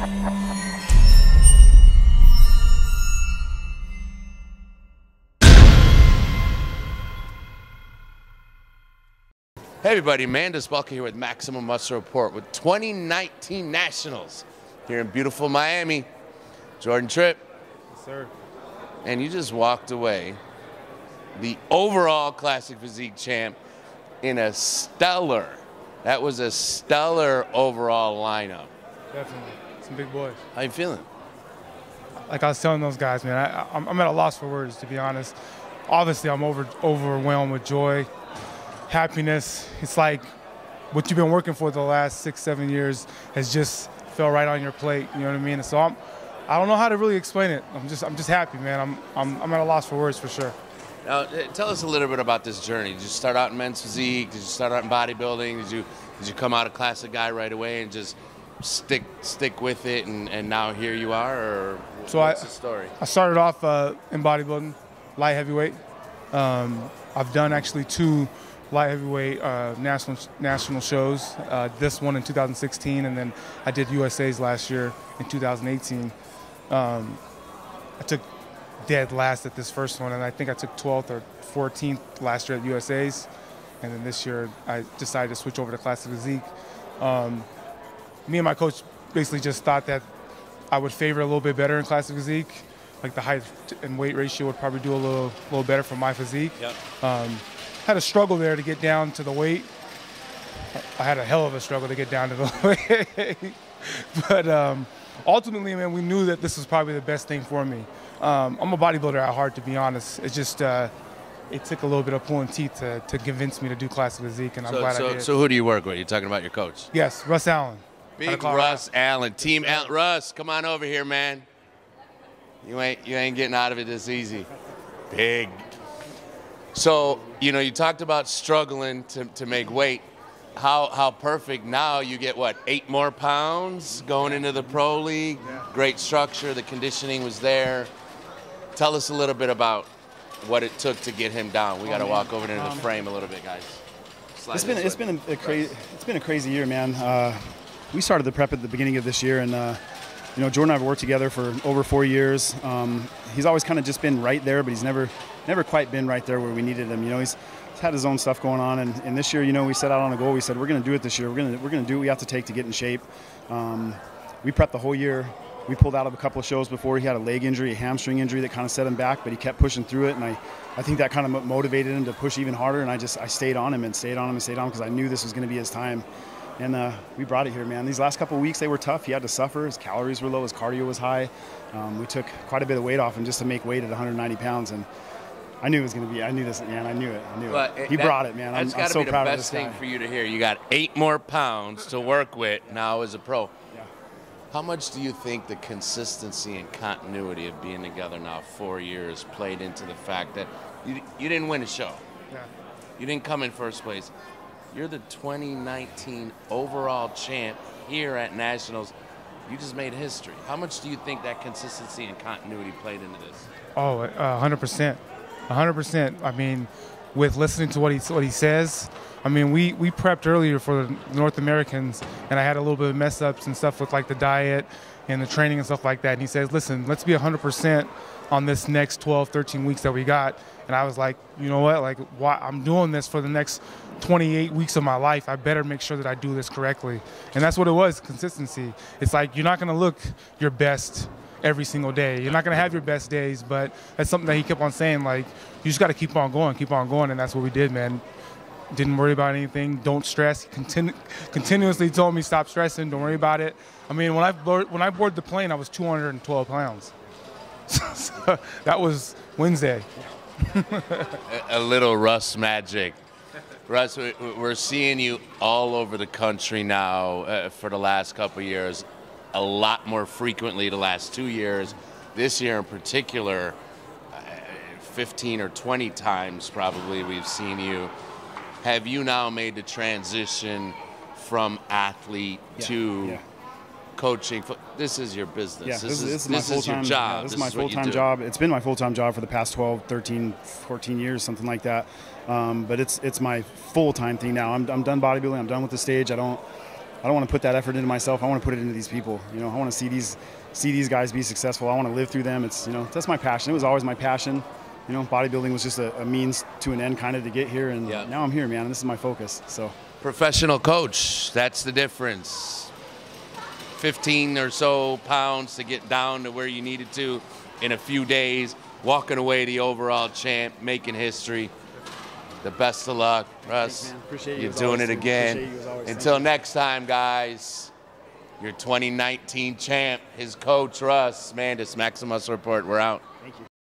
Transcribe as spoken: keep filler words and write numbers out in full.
Hey everybody, Mandus here with Maximum Muscle Report with twenty nineteen Nationals here in beautiful Miami. Jordan Tripp. Yes, sir. And you just walked away the overall Classic Physique champ in a stellar, that was a stellar overall lineup. Definitely. Some big boys. How you feeling? Like I was telling those guys, man, I, I'm, I'm at a loss for words, to be honest. Obviously, I'm over, overwhelmed with joy, happiness. It's like what you've been working for the last six, seven years has just fell right on your plate. You know what I mean? And so I'm, I don't know how to really explain it. I'm just, I'm just happy, man. I'm, I'm, I'm at a loss for words for sure. Now, tell us a little bit about this journey. Did you start out in men's physique? Did you start out in bodybuilding? Did you, did you come out a classic guy right away and just stick, stick with it? And, and now here you are, or so what's I, the story? I started off uh, in bodybuilding, light heavyweight. Um, I've done actually two light heavyweight uh, national national shows. Uh, this one in two thousand sixteen, and then I did U S A's last year in two thousand eighteen. Um, I took dead last at this first one, and I think I took twelfth or fourteenth last year at U S A's, and then this year I decided to switch over to Classic Physique. Um, me and my coach basically just thought that I would favor a little bit better in Classic Physique, like the height and weight ratio would probably do a little, little better for my physique. Yep. Um, had a struggle there to get down to the weight. I had a hell of a struggle to get down to the weight. But um, ultimately, man, we knew that this was probably the best thing for me. Um, I'm a bodybuilder at heart, to be honest. It's just, uh, it took a little bit of pulling teeth to, to convince me to do Classic Physique, and I'm so, glad so, I did. So who do you work with? You're talking about your coach? Yes, Russ Allen. Big Russ Allen. Team Al Russ, come on over here, man. You ain't, you ain't getting out of it this easy. Big. So, you know, you talked about struggling to, to make weight. How, how perfect now you get, what, eight more pounds going into the pro league? Yeah. Great structure, the conditioning was there. Tell us a little bit about what it took to get him down. We got to walk over into the um, frame a little bit, guys. Slide it's been this it's way. been a, a crazy it's been a crazy year, man. Uh, we started the prep at the beginning of this year, and uh, you know, Jordan and I have worked together for over four years. Um, he's always kind of just been right there, but he's never never quite been right there where we needed him. You know, he's, he's had his own stuff going on, and, and this year, you know, we set out on a goal. We said we're going to do it this year. We're going to we're going to do what we have to take to get in shape. Um, we prepped the whole year. We pulled out of a couple of shows before. He had a leg injury, a hamstring injury that kind of set him back, but he kept pushing through it, and I, I think that kind of motivated him to push even harder, and I just I stayed on him and stayed on him and stayed on him because I knew this was going to be his time. And uh, we brought it here, man. These last couple of weeks, they were tough. He had to suffer. His calories were low. His cardio was high. Um, we took quite a bit of weight off him just to make weight at one hundred ninety pounds, and I knew it was going to be. I knew this, man. I knew it. I knew But it. He that, brought it, man. I'm, That's I'm got to so be the proud of best this thing guy. for you to hear. You got eight more pounds to work with now as a pro. Yeah. How much do you think the consistency and continuity of being together now four years played into the fact that you, you didn't win a show? Yeah. You didn't come in first place. You're the twenty nineteen overall champ here at Nationals. You just made history. How much do you think that consistency and continuity played into this? Oh, uh, one hundred percent. one hundred percent. I mean, with listening to what he what he says, I mean, we, we prepped earlier for the North Americans, and I had a little bit of mess ups and stuff with like the diet and the training and stuff like that. And he says, listen, let's be one hundred percent on this next twelve, thirteen weeks that we got. And I was like, you know what? Like, why, I'm doing this for the next twenty-eight weeks of my life. I better make sure that I do this correctly. And that's what it was, consistency. It's like you're not going to look your best every single day. You're not going to have your best days, but that's something that he kept on saying, like, you just got to keep on going, keep on going, and that's what we did, man. Didn't worry about anything. Don't stress. He continu continuously told me, stop stressing. Don't worry about it. I mean, when I board, when I boarded the plane, I was two hundred twelve pounds. So that was Wednesday. a, a little Russ magic. Russ, we're seeing you all over the country now uh, for the last couple of years, a lot more frequently the last two years. This year in particular, uh, fifteen or twenty times probably we've seen you. Have you now made the transition from athlete yeah, to yeah. coaching? This is your business. Yeah, this, this, is, this is this my is your full-time job. yeah, this, this is my is what you full-time do. job. It's been my full-time job for the past twelve, thirteen, fourteen years, something like that. Um, but it's it's my full-time thing now. I'm, I'm done bodybuilding. I'm done with the stage. I don't I don't want to put that effort into myself. I want to put it into these people. You know, I want to see these see these guys be successful. I want to live through them. It's, you know, that's my passion. It was always my passion. You know, bodybuilding was just a, a means to an end kind of to get here, and yeah. now I'm here, man, and this is my focus. So, professional coach, that's the difference. fifteen or so pounds to get down to where you needed to in a few days, walking away the overall champ, making history. The best of luck, Russ. Thanks, Appreciate you. You're doing always, it again. You Until next time, guys. Your twenty nineteen champ, his coach, Russ Mandus, Maximus Report. We're out. Thank you.